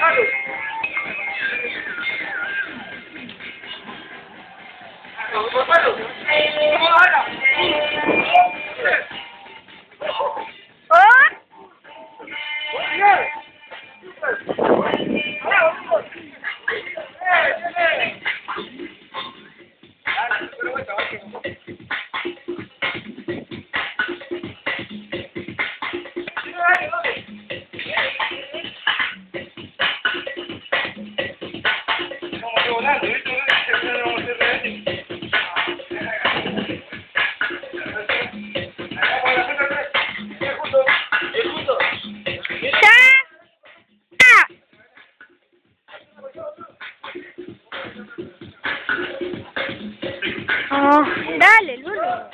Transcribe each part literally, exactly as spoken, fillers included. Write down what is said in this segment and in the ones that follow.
Oh, dale, Lulu.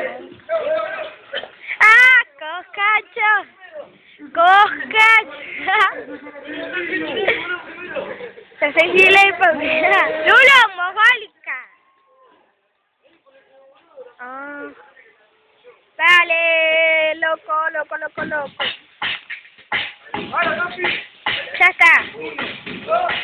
¡Ah, coscacho! ¡Coscacho! Se fue y papera. ¡Lulu, mogólica! Ah. Dale, loco, loco, loco, loco. Ya está.